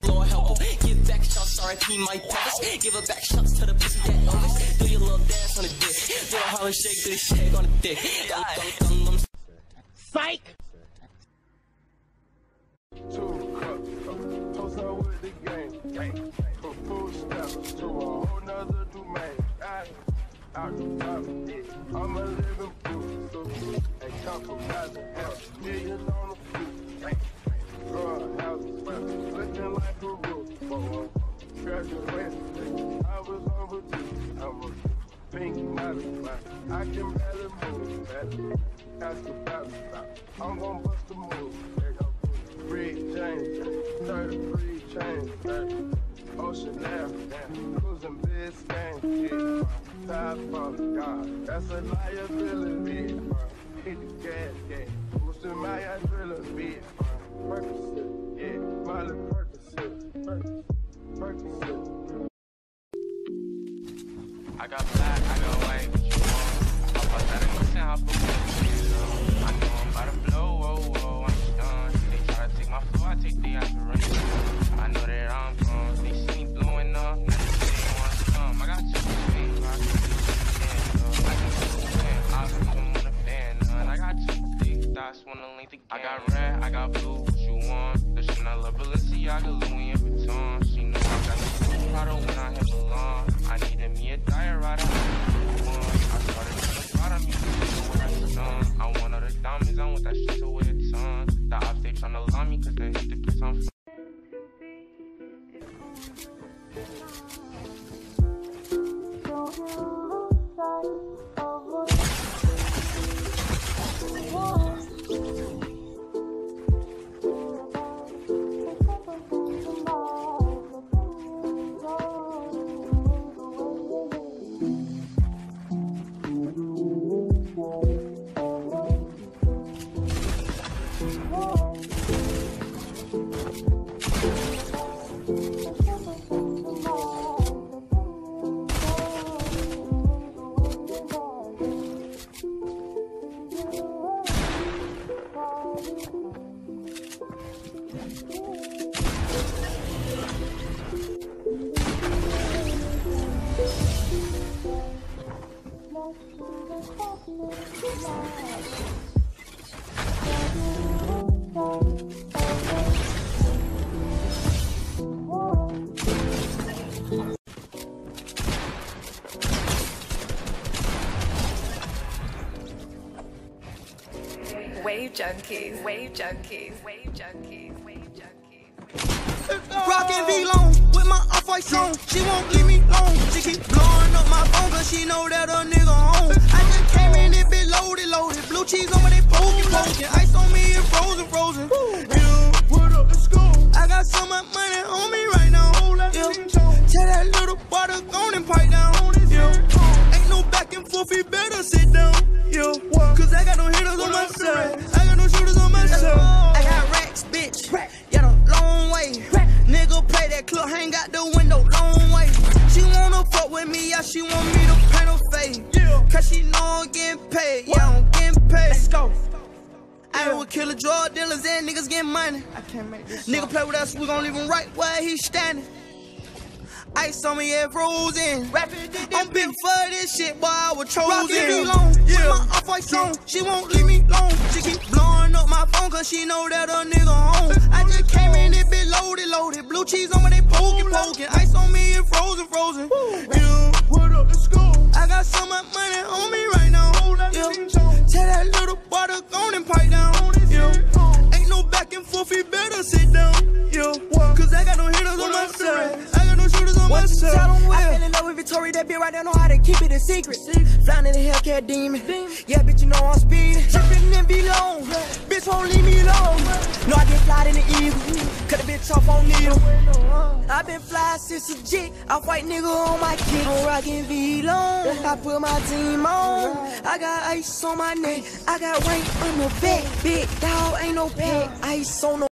Lord help her. Give back shots, R.I.P. my brothers. Give her back shots to the pussy that Elvis. Do your little dance on the dick. Do a Harlem shake, do the shake on the dick. Psych! 2 cups, toast her with the game. From food stamps to a whole nother domain. Out the top, yeah, I'm a living proof. So and compromising half million on the food. Growing houses, looking like a roof. Graduation, I was overdue. I'm a pink model, I can barely move. Ask about it, I'm gon' bust the move. Free change, 33 chains, Ocean Air, cruising Biscayne, top of God, that's a liability. Hit the gas, yeah, boosting my adrenaline. Percocet, yeah, Molly Percocet, Percocet. I got black, I got white, what you want? I bought that in the sound, I know I'm about to blow, whoa, whoa, I'm done. They try to take my flow, I take the operation. I know that I'm gone, they see me blowing up, now they say they want to come. I got two things, I can on the band, I got 2 big dots, wanna link the game. I got red, I got blue, what you want? The Chanel, Balenciaga, Louis Vuitton. She know I got the Prada when I hit along. I needed me a diorite, I started trying to bottom me, where I done. I want all the diamonds, I want that shit to weigh a ton. The ops, they tryna lie me, cause they hate the kiss on. Wave junkies, wave junkies, wave junkies, wave junkies. Rockin' V-Long with my off-white song. She won't leave me alone. She keep blowing up my phone cause she know that a nigga home. I just came in, it bit loaded, loaded. Blue cheese on me, they poking. Ice on me, and frozen. Yeah, what up, let's go. I got so much money on me right now. Yeah, tell that little boy to go and pipe down. Yeah, ain't no back and forth, he better sit down. Yeah, cause I got no hitters on my side. I got no shooters on my side. I got racks, bitch. Yeah, the long way. Nigga play that club, hang out the window, long way. She wanna fuck with me, yeah, she want me to paint her face. Cause she know I'm getting paid, yeah, I'm getting paid. Let's go. I would kill the drug dealers and niggas getting money. I can't make this nigga play with us, we gon' leave him right where he's standing. Ice on me, yeah, frozen. I'm big for this shit, boy, I was chosen. Rockin' long, with my off-white song. She won't leave me alone. She keep blowing up my phone cause she know that a nigga home. I just came in, it bit loaded. Blue cheese on me, they poking. Ice on me, and frozen. Yeah, what up, let's go. I got so much money on me right now. Yeah, tell that little boy to go and pipe down. Yeah, ain't no back and forth, he better sit down. Yeah, cause I got no hitters on my side. I got no shooters on my side. I fell in love with Victoria, that bitch right there know how to keep it a secret. Flying in the Hellcat demon. Yeah, bitch, you know I'm speeding. Tripping and be long. Bitch won't leave me alone. No, I get fly in the eagle. Cut the bitch off on needle. I been fly since a jit. I fight nigga on my kick. I'm rockin' V-Long. I put my team on. I got ice on my neck. I got rank on the back. Big dog ain't no pet. Ice on the